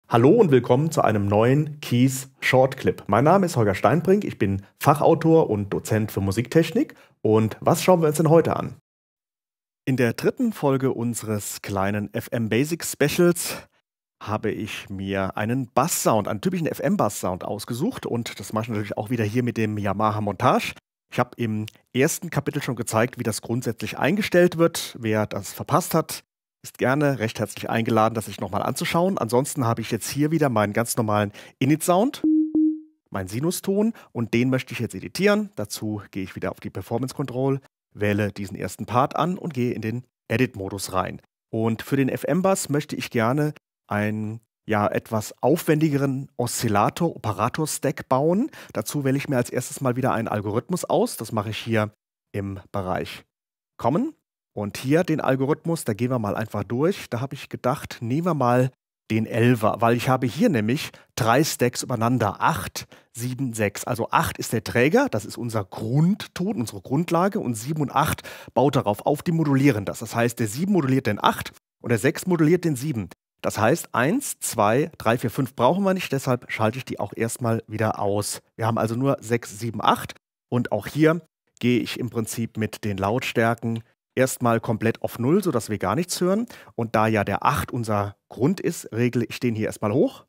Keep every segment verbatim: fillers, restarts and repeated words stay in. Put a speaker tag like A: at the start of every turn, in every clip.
A: Hallo und willkommen zu einem neuen Keys Shortclip. Mein Name ist Holger Steinbrink, ich bin Fachautor und Dozent für Musiktechnik. Und was schauen wir uns denn heute an? In der dritten Folge unseres kleinen F M Basics Specials habe ich mir einen Basssound, einen typischen F M-Basssound ausgesucht. Und das mache ich natürlich auch wieder hier mit dem Yamaha Montage. Ich habe im ersten Kapitel schon gezeigt, wie das grundsätzlich eingestellt wird. Wer das verpasst hat, ist gerne recht herzlich eingeladen, das sich nochmal anzuschauen. Ansonsten habe ich jetzt hier wieder meinen ganz normalen Init-Sound, meinen Sinuston, und den möchte ich jetzt editieren. Dazu gehe ich wieder auf die Performance Control, wähle diesen ersten Part an und gehe in den Edit-Modus rein. Und für den F M-Bass möchte ich gerne einen ja, etwas aufwendigeren Oszillator-Operator-Stack bauen. Dazu wähle ich mir als erstes mal wieder einen Algorithmus aus. Das mache ich hier im Bereich Common. Und hier den Algorithmus, da gehen wir mal einfach durch. Da habe ich gedacht, nehmen wir mal den Elfer, weil ich habe hier nämlich drei Stacks übereinander. acht, sieben, sechs. Also acht ist der Träger, das ist unser Grundton, unsere Grundlage. Und sieben und acht baut darauf auf, die modulieren das. Das heißt, der sieben moduliert den acht und der sechs moduliert den sieben. Das heißt, eins, zwei, drei, vier, fünf brauchen wir nicht, deshalb schalte ich die auch erstmal wieder aus. Wir haben also nur sechs, sieben, acht. Und auch hier gehe ich im Prinzip mit den Lautstärken erstmal komplett auf null, sodass wir gar nichts hören. Und da ja der acht unser Grund ist, regle ich den hier erstmal hoch.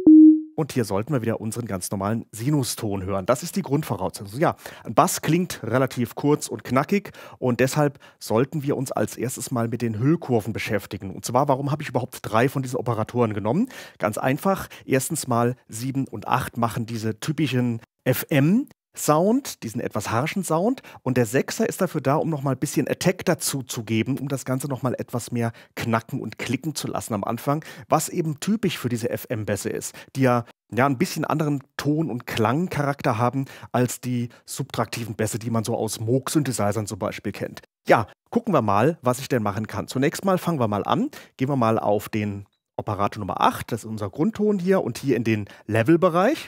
A: Und hier sollten wir wieder unseren ganz normalen Sinuston hören. Das ist die Grundvoraussetzung. Ja, ein Bass klingt relativ kurz und knackig und deshalb sollten wir uns als erstes mal mit den Hüllkurven beschäftigen. Und zwar, warum habe ich überhaupt drei von diesen Operatoren genommen? Ganz einfach. Erstens mal sieben und acht machen diese typischen F M Sound, diesen etwas harschen Sound, und der Sechser ist dafür da, um nochmal ein bisschen Attack dazu zu geben, um das Ganze nochmal etwas mehr knacken und klicken zu lassen am Anfang, was eben typisch für diese F M-Bässe ist, die ja, ja ein bisschen anderen Ton- und Klangcharakter haben als die subtraktiven Bässe, die man so aus Moog-Synthesizern zum Beispiel kennt. Ja, gucken wir mal, was ich denn machen kann. Zunächst mal fangen wir mal an, gehen wir mal auf den Operator Nummer acht, das ist unser Grundton hier, und hier in den Level-Bereich.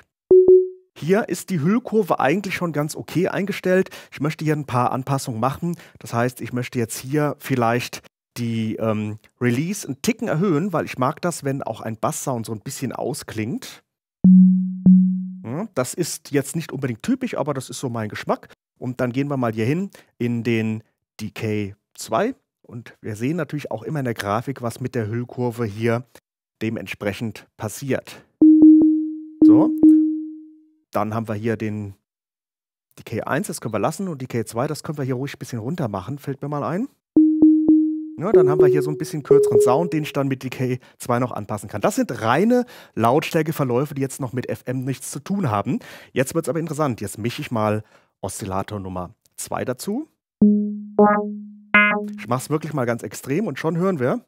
A: Hier ist die Hüllkurve eigentlich schon ganz okay eingestellt. Ich möchte hier ein paar Anpassungen machen. Das heißt, ich möchte jetzt hier vielleicht die ähm, Release einen Ticken erhöhen, weil ich mag das, wenn auch ein Basssound so ein bisschen ausklingt. Ja, das ist jetzt nicht unbedingt typisch, aber das ist so mein Geschmack. Und dann gehen wir mal hier hin in den Decay zwei. Und wir sehen natürlich auch immer in der Grafik, was mit der Hüllkurve hier dementsprechend passiert. So. Dann haben wir hier den Decay eins, das können wir lassen, und Decay zwei, das können wir hier ruhig ein bisschen runter machen, fällt mir mal ein. Ja, dann haben wir hier so ein bisschen kürzeren Sound, den ich dann mit Decay zwei noch anpassen kann. Das sind reine Lautstärkeverläufe, die jetzt noch mit F M nichts zu tun haben. Jetzt wird es aber interessant. Jetzt mische ich mal Oszillator Nummer zwei dazu. Ich mache es wirklich mal ganz extrem und schon hören wir.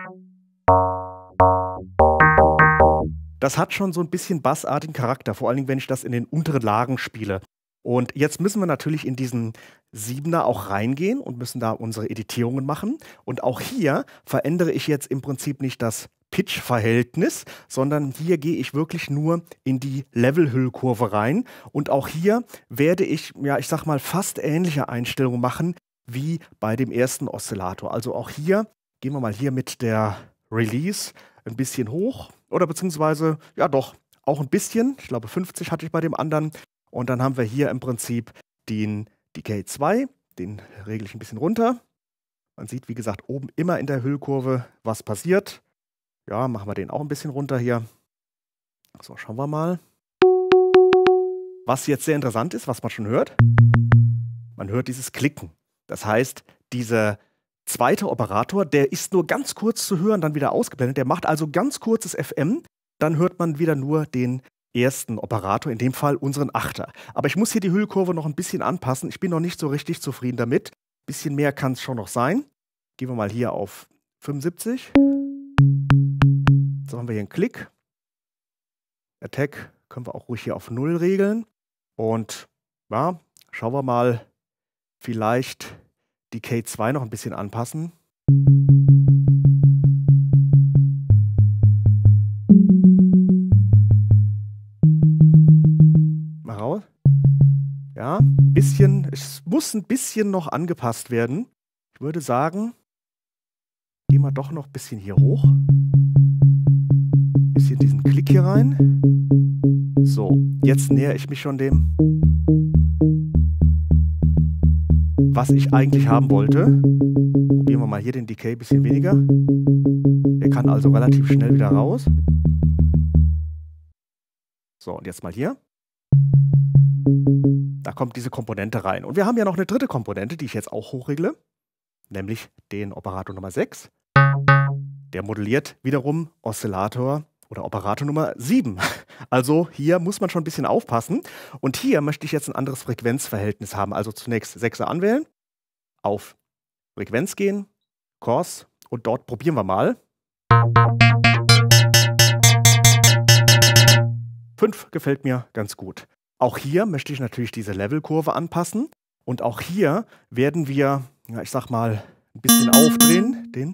A: Das hat schon so ein bisschen bassartigen Charakter, vor allen Dingen, wenn ich das in den unteren Lagen spiele. Und jetzt müssen wir natürlich in diesen Siebener auch reingehen und müssen da unsere Editierungen machen. Und auch hier verändere ich jetzt im Prinzip nicht das Pitch-Verhältnis, sondern hier gehe ich wirklich nur in die Level-Hüllkurve rein. Und auch hier werde ich, ja, ich sag mal, fast ähnliche Einstellungen machen wie bei dem ersten Oszillator. Also auch hier gehen wir mal hier mit der Release ein bisschen hoch. Oder beziehungsweise, ja doch, auch ein bisschen. Ich glaube, fünfzig hatte ich bei dem anderen. Und dann haben wir hier im Prinzip den Decay zwei. Den regle ich ein bisschen runter. Man sieht, wie gesagt, oben immer in der Hüllkurve, was passiert. Ja, machen wir den auch ein bisschen runter hier. So, schauen wir mal. Was jetzt sehr interessant ist, was man schon hört. Man hört dieses Klicken. Das heißt, dieser zweite Operator, der ist nur ganz kurz zu hören, dann wieder ausgeblendet. Der macht also ganz kurzes F M. Dann hört man wieder nur den ersten Operator, in dem Fall unseren Achter. Aber ich muss hier die Hüllkurve noch ein bisschen anpassen. Ich bin noch nicht so richtig zufrieden damit. Ein bisschen mehr kann es schon noch sein. Gehen wir mal hier auf fünfundsiebzig. So haben wir hier einen Klick. Attack können wir auch ruhig hier auf null regeln. Und ja, schauen wir mal, vielleicht Decay zwei noch ein bisschen anpassen. Mal raus. Ja, ein bisschen, es muss ein bisschen noch angepasst werden. Ich würde sagen, gehen wir doch noch ein bisschen hier hoch. bisschen diesen Klick hier rein. So, jetzt nähere ich mich schon dem, was ich eigentlich haben wollte. Probieren wir mal hier den Decay ein bisschen weniger. Der kann also relativ schnell wieder raus. So, und jetzt mal hier. Da kommt diese Komponente rein. Und wir haben ja noch eine dritte Komponente, die ich jetzt auch hochregle, nämlich den Operator Nummer sechs. Der modelliert wiederum Oszillator oder Operator Nummer sieben. Also hier muss man schon ein bisschen aufpassen. Und hier möchte ich jetzt ein anderes Frequenzverhältnis haben. Also zunächst sechser anwählen, auf Frequenz gehen, Kurs, und dort probieren wir mal. fünf gefällt mir ganz gut. Auch hier möchte ich natürlich diese Levelkurve anpassen. Und auch hier werden wir, ja, ich sag mal, ein bisschen aufdrehen. Den,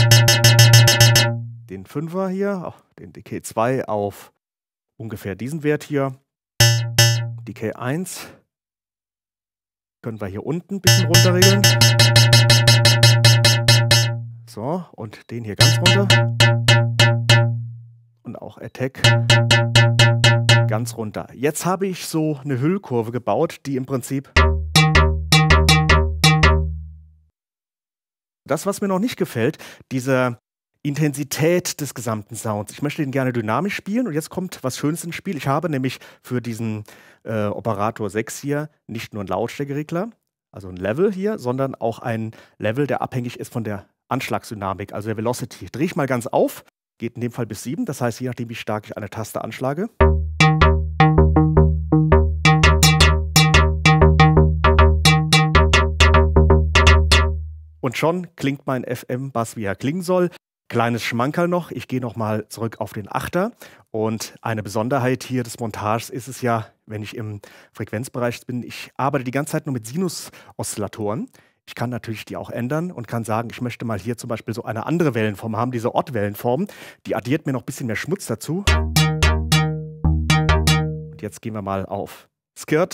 A: den Fünfer hier, den Decay zwei auf ungefähr diesen Wert hier. Decay eins können wir hier unten ein bisschen runterregeln. So, und den hier ganz runter. Und auch Attack ganz runter. Jetzt habe ich so eine Hüllkurve gebaut, die im Prinzip das, was mir noch nicht gefällt, diese Intensität des gesamten Sounds. Ich möchte den gerne dynamisch spielen und jetzt kommt was Schönes ins Spiel. Ich habe nämlich für diesen äh, Operator sechs hier nicht nur einen Lautstärkeregler, also ein Level hier, sondern auch ein Level, der abhängig ist von der Anschlagsdynamik, also der Velocity. Drehe ich mal ganz auf, geht in dem Fall bis sieben, das heißt, je nachdem, wie stark ich eine Taste anschlage. Und schon klingt mein F M-Bass, wie er klingen soll. Kleines Schmankerl noch, ich gehe nochmal zurück auf den Achter. Und eine Besonderheit hier des Montages ist es ja, wenn ich im Frequenzbereich bin, ich arbeite die ganze Zeit nur mit Sinus-Oszillatoren. Ich kann natürlich die auch ändern und kann sagen, ich möchte mal hier zum Beispiel so eine andere Wellenform haben, diese Odd-Wellenform. Die addiert mir noch ein bisschen mehr Schmutz dazu. Und jetzt gehen wir mal auf Skirt.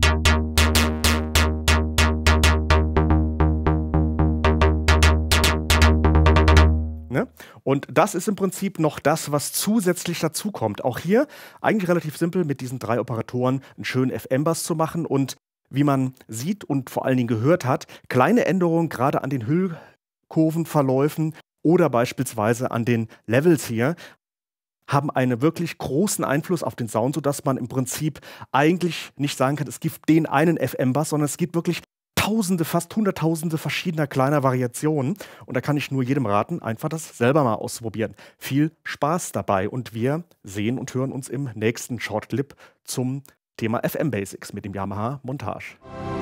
A: Ne? Und das ist im Prinzip noch das, was zusätzlich dazu kommt. Auch hier eigentlich relativ simpel, mit diesen drei Operatoren einen schönen F M-Bass zu machen. Und wie man sieht und vor allen Dingen gehört hat, kleine Änderungen gerade an den Hüllkurvenverläufen oder beispielsweise an den Levels hier haben einen wirklich großen Einfluss auf den Sound, sodass man im Prinzip eigentlich nicht sagen kann, es gibt den einen F M-Bass, sondern es gibt wirklich Tausende, fast Hunderttausende verschiedener kleiner Variationen. Und da kann ich nur jedem raten, einfach das selber mal auszuprobieren. Viel Spaß dabei und wir sehen und hören uns im nächsten Shortclip zum Thema F M Basics mit dem Yamaha Montage.